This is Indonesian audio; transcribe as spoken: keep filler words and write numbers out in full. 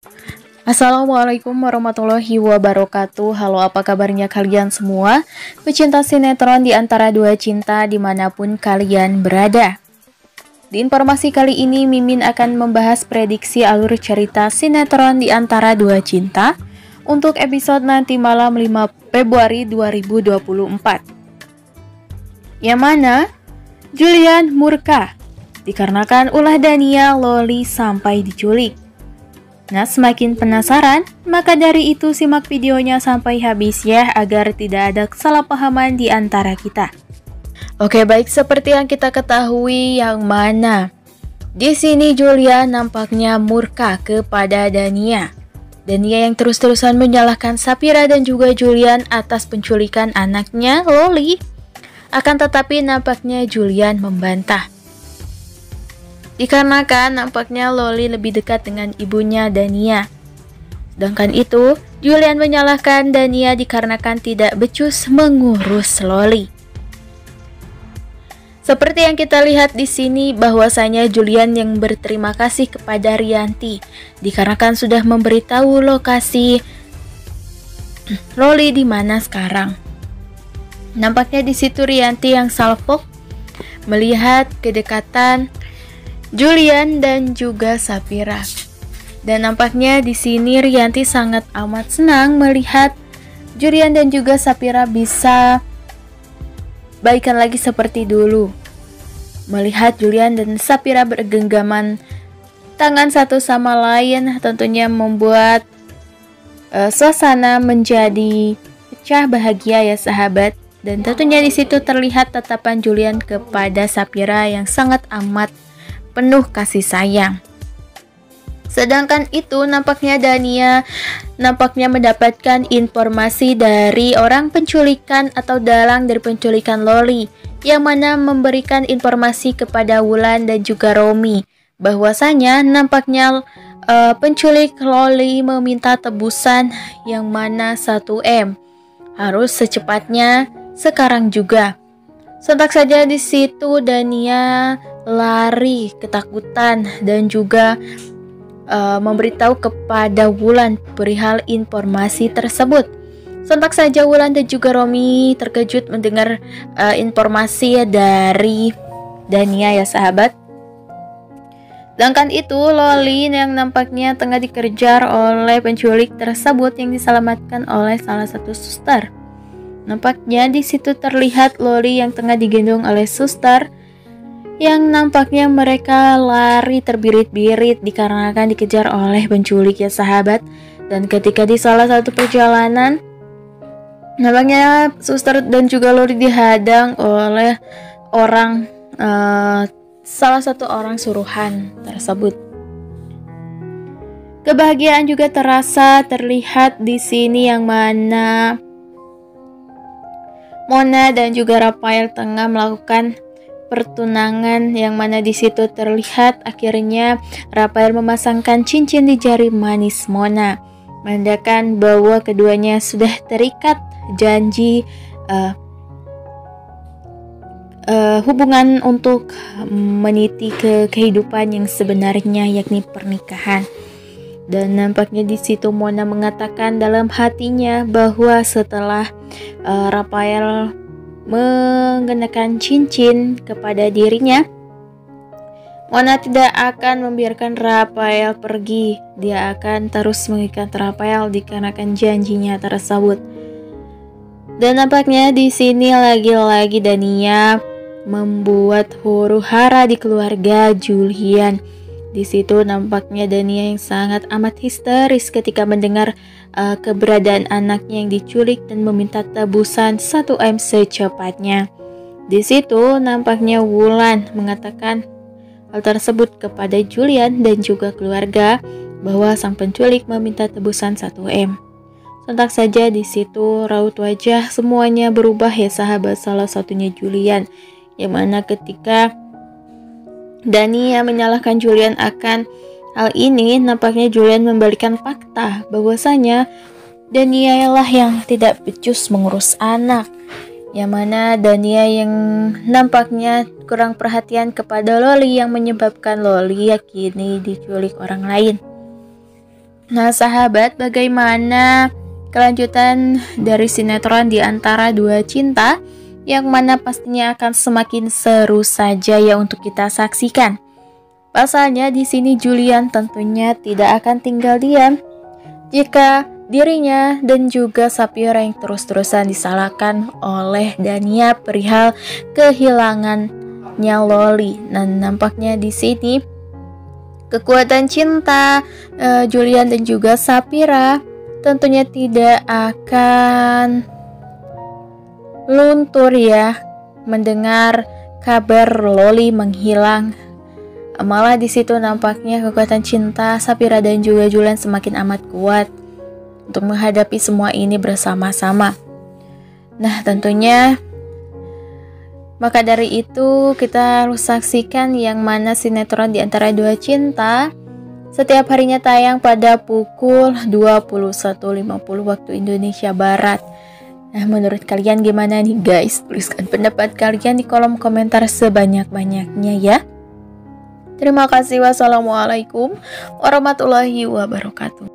Assalamualaikum warahmatullahi wabarakatuh. Halo, apa kabarnya kalian semua? Pecinta sinetron di antara dua cinta dimanapun kalian berada. Di informasi kali ini, Mimin akan membahas prediksi alur cerita sinetron di antara dua cinta untuk episode nanti malam lima Februari dua ribu dua puluh empat. Yang mana Julian murka dikarenakan ulah Dania Loli sampai diculik. Nah, semakin penasaran, maka dari itu simak videonya sampai habis ya, agar tidak ada kesalahpahaman di antara kita. Oke, baik, seperti yang kita ketahui yang mana di sini Julian nampaknya murka kepada Dania. Dania yang terus-terusan menyalahkan Sapira dan juga Julian atas penculikan anaknya Loli. Akan tetapi nampaknya Julian membantah. Dikarenakan nampaknya Loli lebih dekat dengan ibunya Dania. Sedangkan itu, Julian menyalahkan Dania dikarenakan tidak becus mengurus Loli. Seperti yang kita lihat di sini bahwasanya Julian yang berterima kasih kepada Rianti dikarenakan sudah memberitahu lokasi Loli di mana sekarang. Nampaknya di situ Rianti yang salfok melihat kedekatan Julian dan juga Sapira. Dan nampaknya di sini Rianti sangat amat senang melihat Julian dan juga Sapira bisa baikan lagi seperti dulu. Melihat Julian dan Sapira bergenggaman tangan satu sama lain tentunya membuat uh, suasana menjadi pecah bahagia ya sahabat. Dan tentunya di situ terlihat tatapan Julian kepada Sapira yang sangat amat penuh kasih sayang. Sedangkan itu nampaknya Dania nampaknya mendapatkan informasi dari orang penculikan atau dalang dari penculikan Loli, yang mana memberikan informasi kepada Wulan dan juga Romi bahwasanya nampaknya uh, penculik Loli meminta tebusan yang mana satu M harus secepatnya sekarang juga. Sontak saja di situ Dania lari ketakutan dan juga uh, memberitahu kepada Wulan perihal informasi tersebut. Sontak saja Wulan dan juga Romi terkejut mendengar uh, informasi dari Dania ya sahabat. Sedangkan itu Loli yang nampaknya tengah dikejar oleh penculik tersebut yang diselamatkan oleh salah satu suster. Nampaknya di situ terlihat Loli yang tengah digendong oleh suster, yang nampaknya mereka lari terbirit-birit dikarenakan dikejar oleh penculik ya sahabat. Dan ketika di salah satu perjalanan, nampaknya suster dan juga Loli dihadang oleh orang uh, salah satu orang suruhan tersebut. Kebahagiaan juga terasa terlihat di sini yang mana Mona dan juga Rafael tengah melakukan pertunangan, yang mana di situ terlihat akhirnya Rafael memasangkan cincin di jari manis Mona, menandakan bahwa keduanya sudah terikat janji uh, uh, hubungan untuk meniti ke kehidupan yang sebenarnya, yakni pernikahan. Dan nampaknya di situ Mona mengatakan dalam hatinya bahwa setelah uh, Rafael mengenakan cincin kepada dirinya, Mona tidak akan membiarkan Rafael pergi. Dia akan terus mengikat Rafael dikarenakan janjinya tersebut. Dan nampaknya di sini lagi-lagi Dania membuat huru-hara di keluarga Julian. Di situ nampaknya Dania yang sangat amat histeris ketika mendengar uh, keberadaan anaknya yang diculik dan meminta tebusan satu M secepatnya. Di situ nampaknya Wulan mengatakan hal tersebut kepada Julian dan juga keluarga bahwa sang penculik meminta tebusan satu M. Sontak saja di situ raut wajah semuanya berubah ya sahabat, salah satunya Julian, yang mana ketika Dania menyalahkan Julian akan hal ini, nampaknya Julian membalikan fakta bahwasanya Dania lah yang tidak becus mengurus anak, yang mana Dania yang nampaknya kurang perhatian kepada Loli yang menyebabkan Loli yakini diculik orang lain. Nah, sahabat, bagaimana kelanjutan dari sinetron Di Antara Dua Cinta yang mana pastinya akan semakin seru saja ya untuk kita saksikan. Pasalnya di sini Julian tentunya tidak akan tinggal diam jika dirinya dan juga Sapira yang terus-terusan disalahkan oleh Dania perihal kehilangannya Loli. Dan nampaknya di sini kekuatan cinta uh, Julian dan juga Sapira tentunya tidak akan luntur ya mendengar kabar Loli menghilang. Malah di situ nampaknya kekuatan cinta Sapira dan juga Julian semakin amat kuat untuk menghadapi semua ini bersama-sama. Nah, tentunya maka dari itu kita harus saksikan yang mana sinetron Di Antara Dua Cinta setiap harinya tayang pada pukul dua puluh satu lima puluh waktu Indonesia Barat. Nah, menurut kalian gimana nih guys? Tuliskan pendapat kalian di kolom komentar sebanyak-banyaknya ya. Terima kasih. Wassalamualaikum warahmatullahi wabarakatuh.